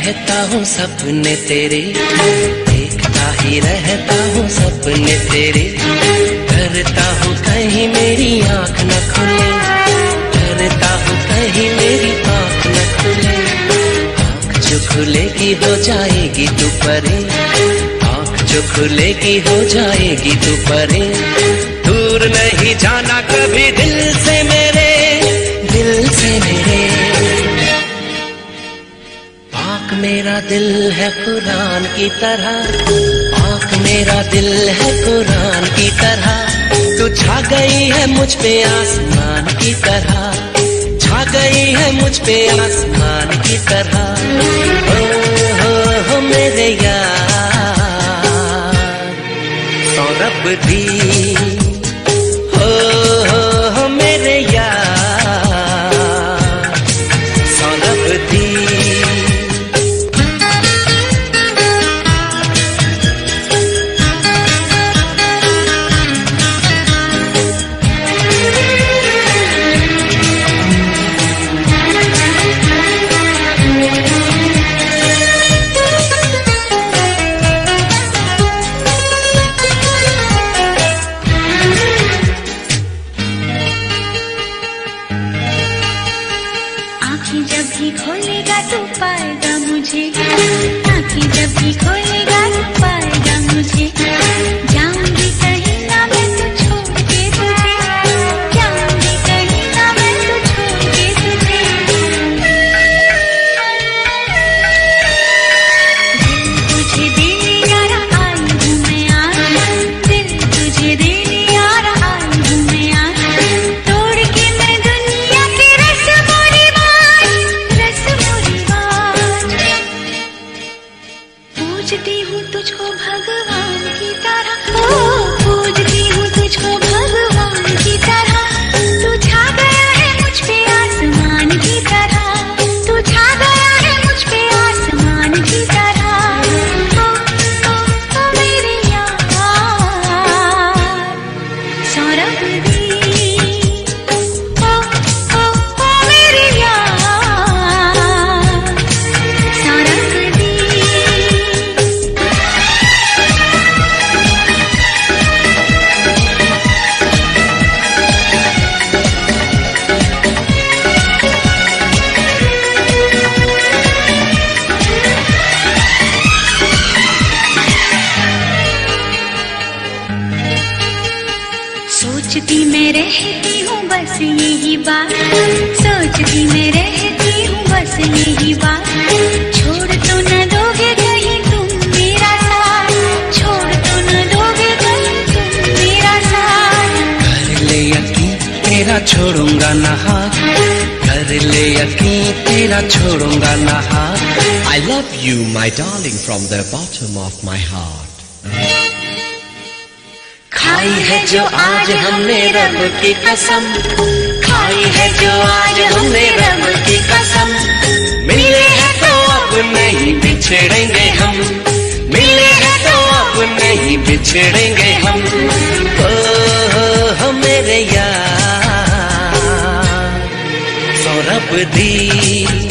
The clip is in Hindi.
रहता हूँ सपने तेरे, देखता ही रहता हूँ सपने तेरे। डरता हूँ कहीं मेरी आँख न खुले, डरता हूँ कहीं मेरी आँख न खुले। आँख जो खुलेगी हो जाएगी तू परे, आँख जो खुलेगी हो जाएगी तू परे। दूर नहीं जाना कभी दिल से मेरे, दिल से मेरे। आँख मेरा दिल है कुरान की तरह, आँख मेरा दिल है कुरान की तरह। तू छा गई है मुझ पे आसमान की तरह, छा गई है मुझ पे आसमान की तरह। हो मेरे यार सौरभ दी, हो मेरे यार सौरभ दी। जब भी खोलेगा तू पाएगा मुझे, आँखें जब भी खोलेगा तू पाएगा मुझे। जाऊंगी कहीं ना मैं तू छोड़ के तुझे, जाऊंगी कहीं ना मैं तू छोड़ के तुझे। दिल तुझे देने यारा आई हूँ मैं आज, दिल तुझे देने यारा आई हूँ मैं आज। तोड़ के मैं दुनिया के रस्मों पूजती हूँ तुझको भगवान की तरह, पूजती हूँ तुझको भगवान की तरह। तू छा गया है मुझ पे आसमान की तरह, तू छा गया है मुझ पे आसमान की तरह। ओ मेरे यार सौरभ दी, ओ मेरे यार सौरभ दी। सोचती मैं रहती हूँ बस यही बात, सोचती मैं रहती हूँ बस यही बात। छोड़ तो न दोगे कहीं तुम मेरा साथ, छोड़ तो न दोगे कहीं तुम मेरा साथ। कर ले यकीन तेरा छोड़ूंगा ना हाथ, कर ले यकीन तेरा छोड़ूंगा ना हाथ। I love you my darling from the bottom of my heart। खाई है जो आज हमने रब की कसम, खाई है जो आज हमने रब की कसम। मिले हैं तो अब नहीं बिछड़ेंगे हम, मिले हैं तो अब नहीं बिछड़ेंगे हम। ओ मेरे यार सौरभ दी।